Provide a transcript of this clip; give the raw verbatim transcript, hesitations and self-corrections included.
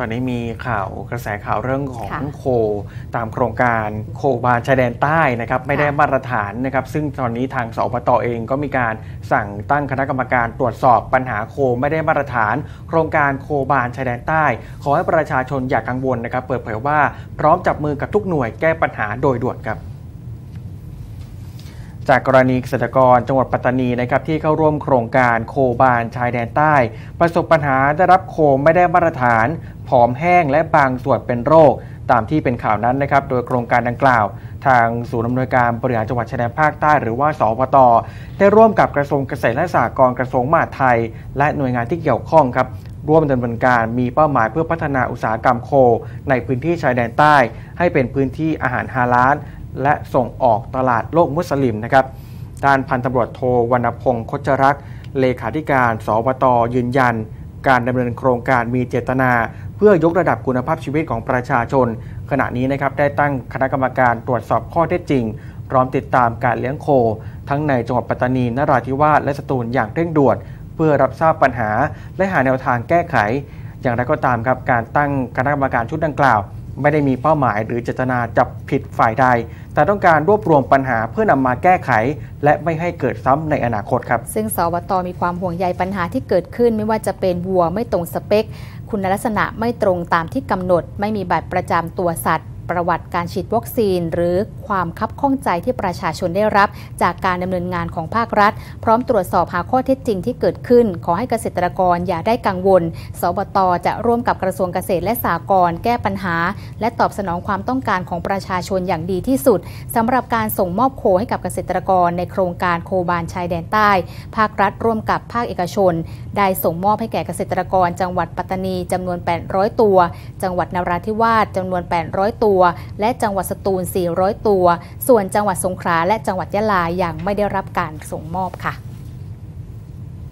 ตอนนี้มีข่าวกระแสข่าวเรื่องของโคตามโครงการโคบาลชายแดนใต้นะครับไม่ได้มาตรฐานนะครับซึ่งตอนนี้ทางสปต.เองก็มีการสั่งตั้งคณะกรรมการตรวจสอบปัญหาโคไม่ได้มาตรฐานโครงการโคบาลชายแดนใต้ขอให้ประชาชนอย่ากังวลนะครับเปิดเผยว่าพร้อมจับมือกับทุกหน่วยแก้ปัญหาโดยด่วนครับจากกรณีเกษตรกรจังหวัดปัตตานีนะครับที่เข้าร่วมโครงการโคบาลชายแดนใต้ประสบปัญหาได้รับโคไม่ได้มาตรฐานผอมแห้งและบางส่วนเป็นโรคตามที่เป็นข่าวนั้นนะครับโดยโครงการดังกล่าวทางศูนย์อำนวยการบริหารจังหวัดชายแดนภาคใต้หรือว่าสปต.ได้ร่วมกับกระทรวงเกษตรและสหกรณ์กระทรวงมหาดไทยและหน่วยงานที่เกี่ยวข้องครับร่วมดำเนินการมีเป้าหมายเพื่อพัฒนาอุตสาหกรรมโคในพื้นที่ชายแดนใต้ให้เป็นพื้นที่อาหารฮาลาลและส่งออกตลาดโลกมุสลิมนะครับด้านพันตำรวจโทวรรณพงศ์คชรักษ์เลขาธิการสปต.ยืนยันการดำเนินโครงการมีเจตนาเพื่อยกระดับคุณภาพชีวิตของประชาชนขณะนี้นะครับได้ตั้งคณะกรรมการตรวจสอบข้อเท็จจริงพร้อมติดตามการเลี้ยงโคทั้งในจังหวัดปัตตานีนราธิวาสและสตูลอย่างเร่งด่วนเพื่อรับทราบปัญหาและหาแนวทางแก้ไขอย่างไรก็ตามครับการตั้งคณะกรรมการชุดดังกล่าวไม่ได้มีเป้าหมายหรือเจตนาจับผิดฝ่ายใดแต่ต้องการรวบรวมปัญหาเพื่อนำมาแก้ไขและไม่ให้เกิดซ้ำในอนาคตครับซึ่งสปต.มีความห่วงใยปัญหาที่เกิดขึ้นไม่ว่าจะเป็นวัวไม่ตรงสเปคคุณลักษณะไม่ตรงตามที่กำหนดไม่มีบัตรประจำตัวสัตว์ประวัติการฉีดวัคซีนหรือความคับข้องใจที่ประชาชนได้รับจากการดำเนินงานของภาครัฐพร้อมตรวจสอบหาข้อเท็จจริงที่เกิดขึ้นขอให้เกษตรกรอย่าได้กังวลสปต.จะร่วมกับกระทรวงเกษตรและสหกรณ์แก้ปัญหาและตอบสนองความต้องการของประชาชนอย่างดีที่สุดสำหรับการส่งมอบโคให้กับเกษตรกรในโครงการโคบาลชายแดนใต้ภาครัฐร่วมกับภาคเอกชนได้ส่งมอบให้แก่เกษตรกรจังหวัดปัตตานีจำนวนแปดร้อยตัวจังหวัดนราธิวาสจำนวนแปดร้อยตัวและจังหวัดสตูลสี่ร้อยตัวส่วนจังหวัดสงขลาและจังหวัดยะลายังไม่ได้รับการส่งมอบค่ะ